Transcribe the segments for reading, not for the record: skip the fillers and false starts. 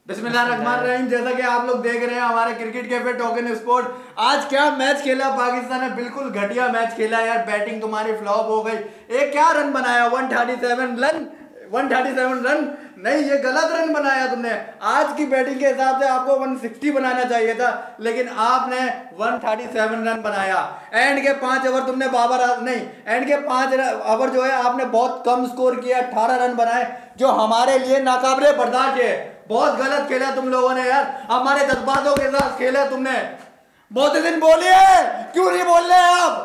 बिस्मिल्लाहिर्रहमानिर्रहीम। जैसा कि आप लोग देख रहे हैं हमारे क्रिकेट कैफे टोकन स्पोर्ट, आज क्या मैच खेला पाकिस्तान ने, बिल्कुल घटिया मैच खेला यार। बैटिंग तुम्हारी फ्लॉप हो गई। एक क्या रन बनाया, 137 रन नहीं, ये गलत रन बनाया तुमने। आज की बैटिंग के हिसाब से आपको 160 बनाना चाहिए था, लेकिन आपने 137 रन बनाया। एंड के 5 ओवर तुमने एंड के 5 ओवर जो है आपने बहुत कम स्कोर किया, 18 रन बनाए, जो हमारे लिए नाकाबिले बर्दाश्त है। बहुत गलत खेला तुम लोगों ने यार, हमारे जज्बातों के साथ खेला तुमने। बहुत दिन बोलिए, क्यों नहीं बोल रहे आप?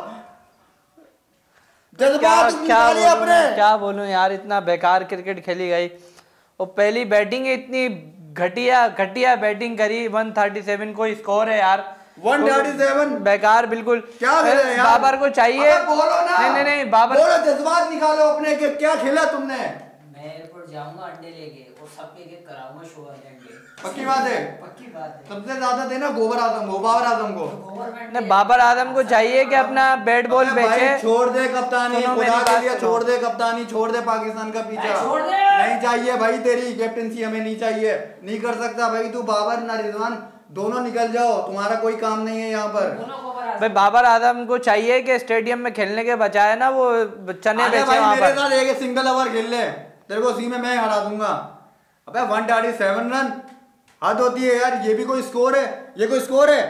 क्या बोलूं यार, इतना बेकार क्रिकेट खेली गई। और पहली बैटिंग इतनी घटिया बैटिंग करी। 137 को स्कोर है यार, 137 बेकार बिल्कुल। क्या यार? बाबर को चाहिए, बोलो ना। नहीं बाबर, बोलो, जज्बात निकालो अपने के। क्या खेला तुमने? मैं एयरपोर्ट जाऊंगा अंडे लेके और सबके एक कराऊंगा शो अंडे। पक्की बात है, पक्की बात है। सबसे ज्यादा देना बाबर आजम को। नहीं, बाबर आजम को चाहिए कि अपना बैट बॉल बेचे। छोड़ दे कप्तानी, खुदा के लिए छोड़ दे कप्तानी, छोड़ दे पाकिस्तान का पीछा। नहीं चाहिए भाई, तेरी कैप्टनसी हमें नहीं चाहिए। नहीं कर सकता भाई तू। बाबर ना रिजवान दोनों निकल जाओ, तुम्हारा कोई काम नहीं है यहाँ पर। भाई बाबर आजम को चाहिए कि स्टेडियम में खेलने के बजाय ना वो चने बेचे वहां पर। मेरे साथ एक सिंगल ओवर खेल ले, तेरे को उसी में मैं हरा दूंगा। अबे 137 रन हद होती है यार। ये भी कोई स्कोर है? ये कोई स्कोर है?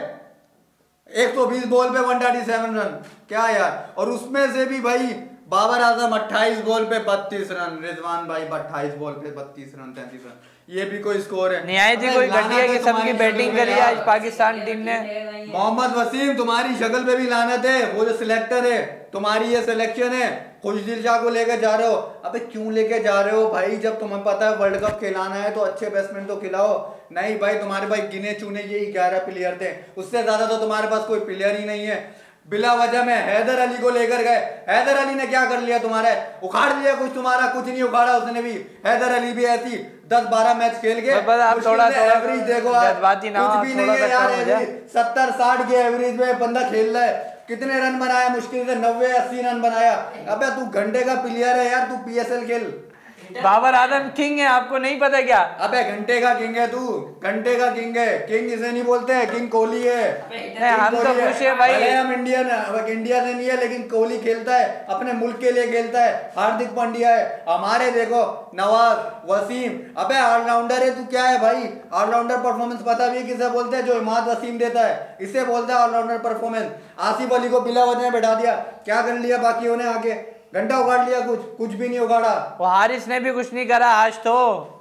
120 बॉल पे 137 रन, क्या यार। और उसमें से भी भाई बाबर आजम 28 बॉल पे 32 रन, रिजवान भाई 28 बॉल पे 32 रन, 33 रन, ये भी कोई स्कोर है? न्याय जी कोई घटिया किस्म की बैटिंग करी आज पाकिस्तान टीम ने। मोहम्मद वसीम, तुम्हारी शक्ल पे भी लानत है। वो जो सिलेक्टर है, तुम्हारी ये सिलेक्शन है, खुशदिल शाह को लेकर जा रहे हो। अबे क्यों लेके जा रहे हो भाई? जब तुम्हें पता है वर्ल्ड कप खिलाना है तो अच्छे बैट्समैन तो खिलाओ। नहीं भाई, तुम्हारे भाई गिने चुने यही 11 प्लेयर थे, उससे ज्यादा तो तुम्हारे पास कोई प्लेयर ही नहीं है। बिला वजह में हैदर अली को लेकर गए। हैदर अली ने क्या कर लिया तुम्हारे? उखाड़ लिया कुछ? तुम्हारा कुछ नहीं उखाड़ा उसने भी। हैदर अली भी ऐसी 10-12 मैच खेल के थोड़ा एवरेज देखो कुछ भी नहीं है यार। 70-60 के एवरेज में बंदा खेल रहा है। कितने रन बनाया? मुश्किल से 90-80 रन बनाया। अबे तू घंटे का प्लेयर है यार, तू PSL खेल। बाबर आजम किंग है, आपको नहीं पता क्या? अबे घंटे का किंग है तू, घंटे का किंग है। किंग इसे नहीं बोलते हैं, किंग कोहली है। हम तो खुश है भाई। हम इंडिया से नहीं है, लेकिन कोहली खेलता है, अपने मुल्क के लिए खेलता है। हार्दिक पांड्या है हमारे, देखो नवाज, वसीम। अबे ऑलराउंडर है तू। क्या है भाई? ऑलराउंडर परफॉर्मेंस पता भी है किसे बोलते हैं? जो इमाद वसीम देता है, इसे बोलते हैं ऑलराउंडर परफॉर्मेंस। आसिफ अली को बिला वजह बैठा दिया, क्या कर लिया बाकियों ने आके? घंटा उगाड़ लिया, कुछ भी नहीं उगाड़ा। वो हारिस ने भी कुछ नहीं करा आज तो।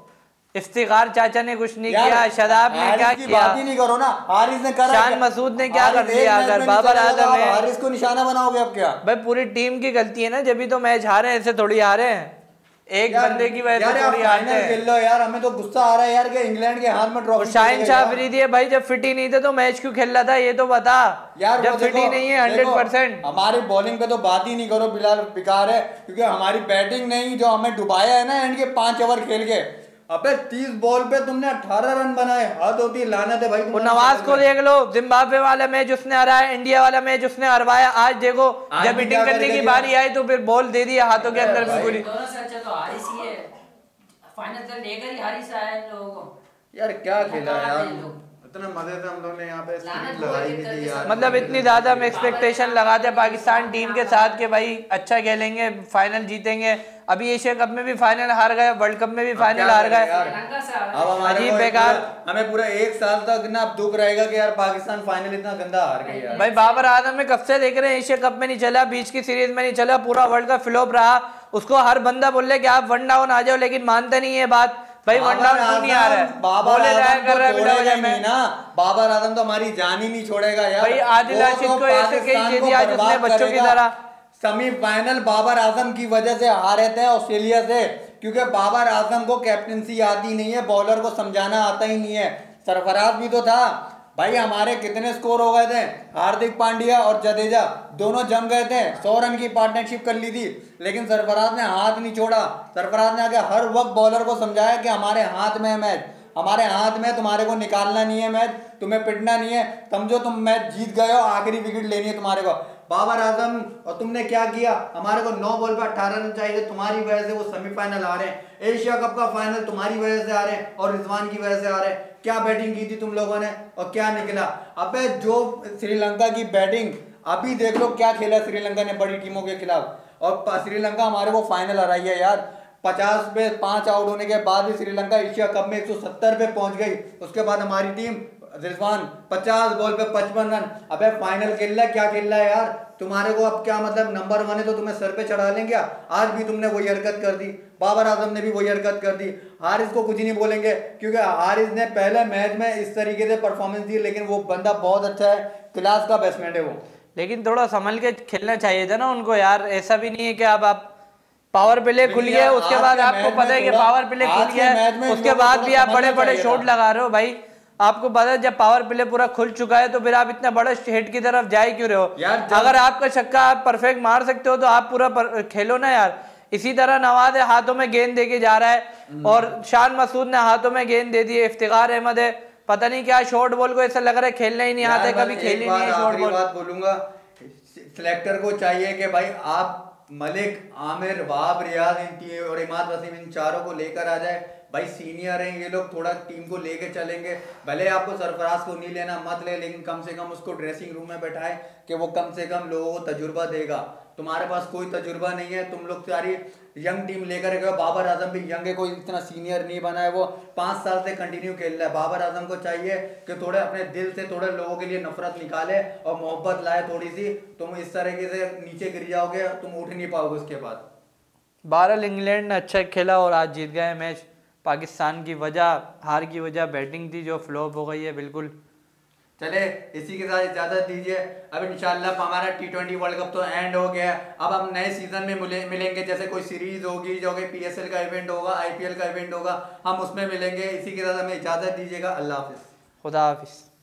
इफ्तिखार चाचा ने कुछ नहीं किया, शदाब ने क्या किया? बात ही नहीं करो ना। हारिस ने करा, शान मसूद ने क्या कर दिया? अगर बाबर आजम है, हारिस को निशाना बनाओगे अब क्या? भाई पूरी टीम की गलती है ना, जब भी तो मैच हारे हैं, ऐसे थोड़ी हारे हैं एक बंदे की वजह से थोड़ी हारते हैं। खेल लो यार, हमें तो गुस्सा आ रहा है यार कि इंग्लैंड के हाथ में ट्रॉफी। शाहिन शाह अफरीदी है भाई, जब फिट ही नहीं थे तो मैच क्यों खेल रहा था? ये तो बता यार। जब फिट ही नहीं है 100%। हमारी बॉलिंग पे तो बात ही नहीं करो, बिलाल बेकार है। क्योंकि हमारी बैटिंग नहीं, जो हमें डुबाया है ना एंड के 5 ओवर खेल के। अबे 30 बॉल पे तुमने 18 रन बनाए, हद होती है, लानत है भाई। वो नवाज को देख लो, जिम्बाब्वे वाला मैच उसने हराया, इंडिया वाला मैच उसने हरवाया। आज देखो जब बैटिंग करने की बारी आई तो फिर बॉल दे दिया हाथों के अंदर बिल्कुल ही। फाइनल तक लेकर ही हारिस आया इन लोगों को। यार क्या खेला यार, इतने मजे से हम लोग ने यहाँ पे लगाई भी थी यार। मतलब इतनी ज्यादा हम एक्सपेक्टेशन लगाते हैं पाकिस्तान टीम के साथ कि भाई अच्छा खेलेंगे, फाइनल जीतेंगे। अभी एशिया कप में भी फाइनल हार गए, वर्ल्ड कप में भी फाइनल हार गए। अब अजीब बेकार। हमें पूरा 1 साल तक ना दुख रहेगा कि यार पाकिस्तान फाइनल इतना गंदा हार गई यार। भाई बाबर आजम में कब से देख रहे हैं, एशिया कप में नहीं चला, बीच की सीरीज में नहीं चला, पूरा वर्ल्ड का फ्लॉप रहा। उसको हर बंदा बोल रहे कि आप वन डाउन आ जाओ, लेकिन मानते नहीं है बात। भाई वन डाउन क्यों नहीं आ रहा है? बोले जाया कर रहा है बिना वजह में ना। बाबर आजम तो हमारी जान ही नहीं छोड़ेगा यार। भाई आदिल राशिद को ऐसे कई दे दिया जिसने बच्चों की तरह। सेमीफाइनल बाबर आजम की वजह से हारे थे ऑस्ट्रेलिया से, क्योंकि बाबर आजम को कैप्टनसी आती नहीं है, बॉलर को समझाना आता ही नहीं है। सरफराज भी तो था भाई। हमारे कितने स्कोर हो गए थे? हार्दिक पांड्या और जडेजा दोनों जम गए थे, 100 रन की पार्टनरशिप कर ली थी, लेकिन सरफराज ने हाथ नहीं छोड़ा। सरफराज ने आगे हर वक्त बॉलर को समझाया कि हमारे हाथ में है मैच, हमारे हाथ में, तुम्हारे को निकालना नहीं है मैच, तुम्हें पिटना नहीं है। समझो तुम मैच जीत गए हो, आखिरी विकेट लेनी है तुम्हारे को। बाबर आजम, और तुमने क्या किया, हमारे को 9 बॉल पे 18 रन चाहिए थे, तुम्हारी वजह से वो सेमीफाइनल आ रहे हैं, एशिया कप का फाइनल तुम्हारी वजह से आ रहे हैं और रिजवान की वजह से आ रहे हैं। क्या बैटिंग की थी तुम लोगों ने और क्या निकला। अबे जो श्रीलंका की बैटिंग, अभी देख लो क्या खेला श्रीलंका ने बड़ी टीमों के खिलाफ, और श्रीलंका हमारे को फाइनल हराई है यार। 50 पे 5 आउट होने के बाद भी श्रीलंका एशिया कप में 170 पे पहुंच गई। उसके बाद हमारी टीम रिजवान 50 बॉल पे 55 रन। अबे फाइनल खेल रहा है, क्या खेल रहा है यार। तुम्हारे को अब क्या मतलब, नंबर 1 है तो तुम्हें सर पे चढ़ा लेंगे क्या। आज भी तुमने वही हरकत कर दी, बाबर आजम ने भी वही हरकत कर दी। हारिस को कुछ नहीं बोलेंगे क्योंकि हारिस ने पहले मैच में इस तरीके से परफॉर्मेंस दी, लेकिन वो बंदा बहुत अच्छा है, क्लास का बैट्समैन है वो। लेकिन थोड़ा संभल के खेलना चाहिए था ना उनको यार। ऐसा भी नहीं है कि अब आप पावर प्ले खुल गया, उसके बाद आपको पता है कि पावर प्ले खुल गया, उसके बाद भी आप बड़े बड़े शॉट लगा रहे हो भाई। आपको पता है जब पावर प्ले पूरा खुल चुका है तो फिर आप इतना बड़ा हेड की तरफ जा क्यों रहे हो। अगर आपका छक्का आप परफेक्ट मार सकते हो तो आप पूरा खेलो ना यार। इसी तरह नवाज हाथों में गेंद देके जा रहा है और शान मसूद ने हाथों में गेंद दे दी है, इफ्तिखार अहमद है, पता नहीं क्या शॉर्ट बॉल को ऐसा लग रहा है खेलना ही नहीं आता है, कभी खेली नहीं है शॉर्ट बॉल। बात बोलूंगा, सिलेक्टर को चाहिए कि भाई आप मलिक, आमिर, वहाब, रियाज और इमाद वसीम इन चारों को लेकर आ जाए। भाई सीनियर हैं ये लोग, थोड़ा टीम को लेके चलेंगे। भले आपको सरफराज को नहीं लेना मत ले, लेकिन कम से कम उसको ड्रेसिंग रूम में बैठाए कि वो कम से कम लोगों को तजुर्बा देगा। तुम्हारे पास कोई तजुर्बा नहीं है, तुम लोग सारी यंग टीम लेकर गए। बाबर आजम भी यंग है, कोई इतना सीनियर नहीं बना है, वो 5 साल से कंटिन्यू खेल रहा है। बाबर आजम को चाहिए कि थोड़े अपने दिल से थोड़े लोगों के लिए नफरत निकाले और मोहब्बत लाए थोड़ी सी। तुम इस तरीके से नीचे गिर जाओगे, तुम उठ नहीं पाओगे उसके बाद। बहरहाल इंग्लैंड ने अच्छा खेला और आज जीत गए मैच। पाकिस्तान की वजह, हार की वजह बैटिंग थी जो फ्लॉप हो गई है बिल्कुल। चले इसी के साथ इजाजत दीजिए। अब इंशाल्लाह हमारा T20 वर्ल्ड कप तो एंड हो गया। अब हम नए सीजन में मिलेंगे, जैसे कोई सीरीज होगी, जो कि PSL का इवेंट होगा, IPL का इवेंट होगा, हम उसमें मिलेंगे। इसी के साथ हमें इजाजत दीजिएगा। अल्लाह हाफिज। खुदा हाफिज।